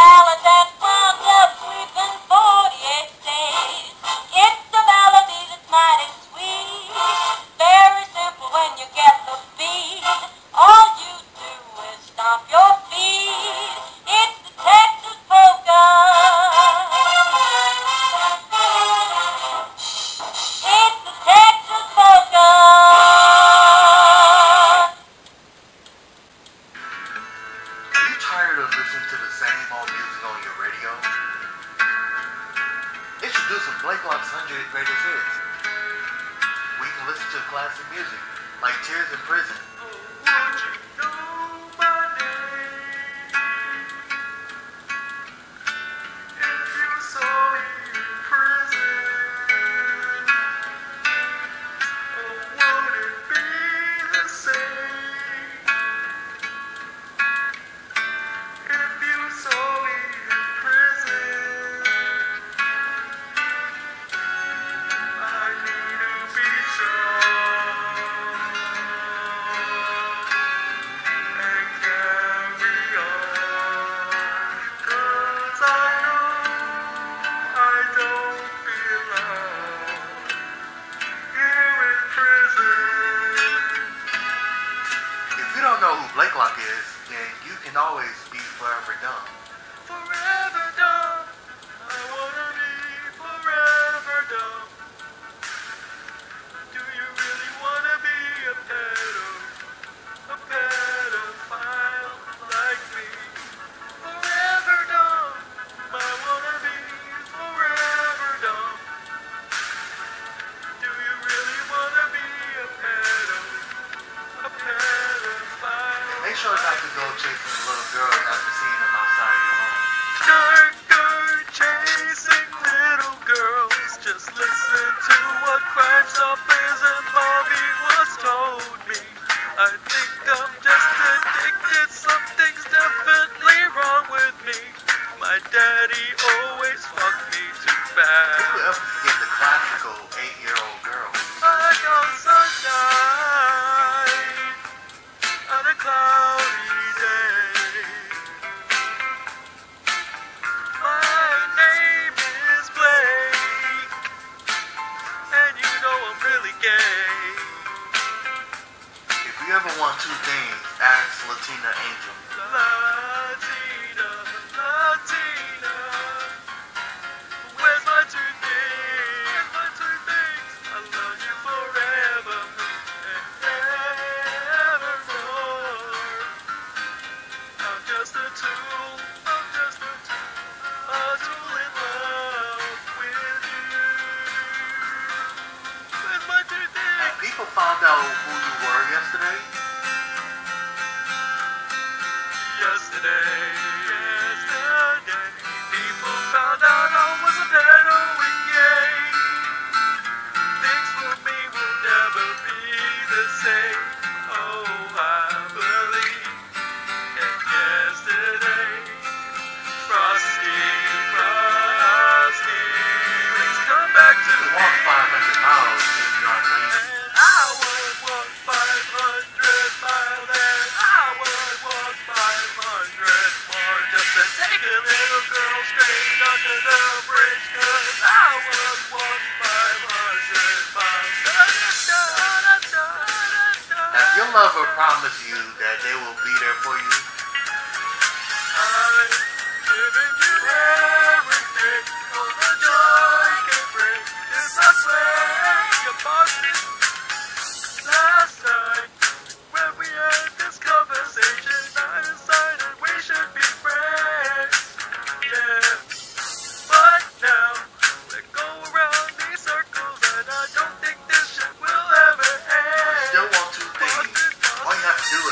ballad that wound up sweeping 48 states. It's a melody that's mighty sweet, very simple when you get the beat. All you do is stomp your feet. It's the Texas polka. It's the Texas polka. Are you tired of listening to the same old music on your radio? Introducing Blake Lock's 100 Greatest Hits. We can listen to classic music like Tears in Prison. Would you know my name if you saw me in prison? Or would it be the same if you saw me in prison? I need to be strong and carry on, 'cause I know I don't belong here in prison. If you don't know who Blake Lock is, then you can always be forever dumb. Forever dumb. I wanna be forever dumb. Do you really wanna be a pedophile like me? Forever dumb. I wanna be forever dumb. Do you really wanna be a pedophile? Make sure not to go chasing little girls after seeing them outside your home. Chasing little girls. Just listen to what Crime Stop Prison Bobby was told me. I think I'm just addicted. Something's definitely wrong with me. My daddy always fucked me too bad. Who could ever forget the classical 8-year-old girl? I go sunshine on a cloudy day. My name is Blake, and you know I'm really gay. If you ever want two things, ask Latina Angel. Latina, where's my two things? I love you forever and evermore. I'm just a tool, a tool in love with you. Where's my two things? And people found out who you were yesterday. Yesterday, people found out I was a pedo and gay. Things for me will never be the same. Oh, I believe in yesterday. Frosty, please come back to me. Walk 500 miles if you are lazy. I would walk 500 miles and I would walk 500 more just to take a little girl straight under the bridge, 'cause I would walk 500 miles. If your lover promised you that they will be there for you, I'm giving you everything, all the joy can bring. Yes, I swear you bought me last night when we had this conversation. I decided we should be friends, yeah. But now we go around these circles, and I don't think this shit will ever end. Still want two things. All you have to do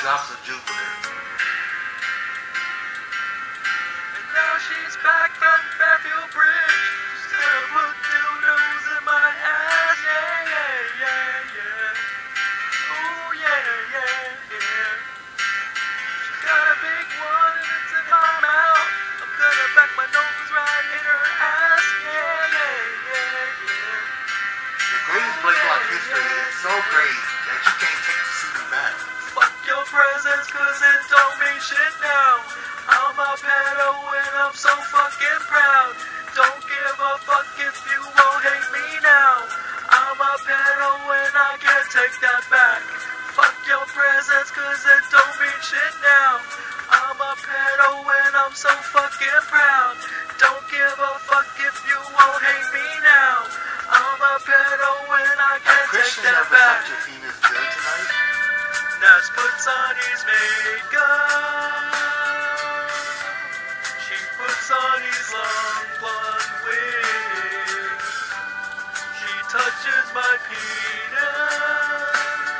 tops of Jupiter. And now she's back from Fairfield Bridge. Still put dildos in my ass. Yeah, yeah, yeah, yeah. Oh, yeah, yeah, yeah. She's got a big one and it's in my mouth. I'm gonna back my nose right in her ass. Yeah, yeah, yeah, yeah. The greatest Blake Block history is so great that you can't take the CD back. Fuck your presents cause it don't mean shit now. I'm a pedo and I'm so fucking proud. Don't give a fuck if you won't hate me now. I'm a pedo and I can't take that back. Fuck your presents cause it don't mean shit now. I'm a pedo and I'm so fucking proud. Don't give a fuck if you won't hate me now. I'm a pedo and I can't take Christian that never back. sucked your penis good tonight. Nas puts on his makeup. She puts on his long blonde wig. She touches my penis.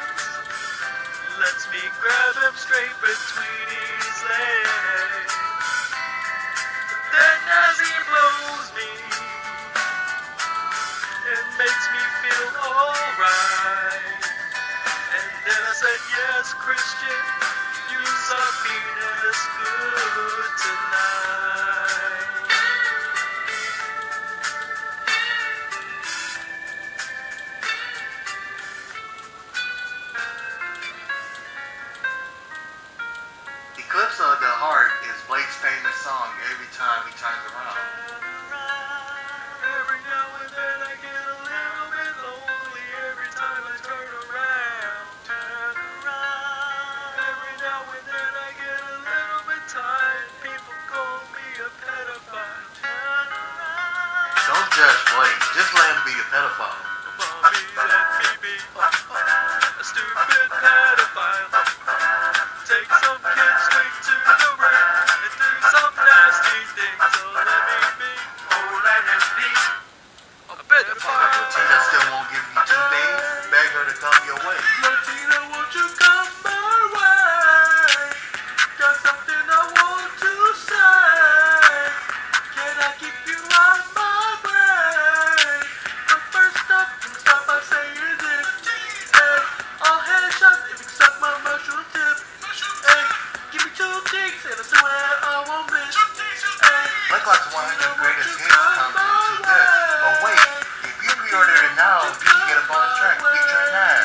Lets me grab him straight between his legs. But then as he blows me, it makes me feel alright. And then I said, yes, Christian, you suck penis good tonight. Eclipse of the Heart is Blake's famous song every time he turns around. Every now and then I get a little bit lonely every time I turn around. Every now and then I get a little bit tired. People call me a pedophile. Don't judge Blake, just let him be a pedophile. Mommy, let me be a stupid pedophile. Take some kids straight to the rack and do some nasty things. So let me be. Oh, let him be a pedophile. Tina still won't give you 2 days, beg her to come your way. Latina, won't you come my way? Got something I want to say. Can I keep you on my brain? But first up, start by saying this. Hey, all headshots if you suck my mushroom tip. Hey, give me 2 dicks and I swear I won't miss. Hey, Blake Block's 100 greatest hits comes in 2 discs. But wait, if you pre-order it now, you can get a bonus track featuring Nas.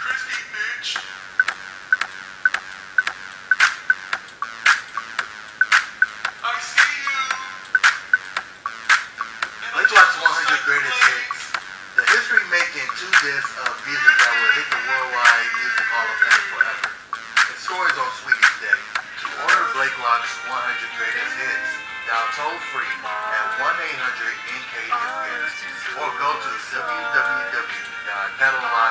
Blake Block's 100 greatest hits. The history-making 2 discs of music that will hit the worldwide music hall of fame forever. The stories on Sweetie's Day. To order Blake Block's 100 greatest hits, dial toll-free at 1-800-NK-HIT or go to www.catalog.com.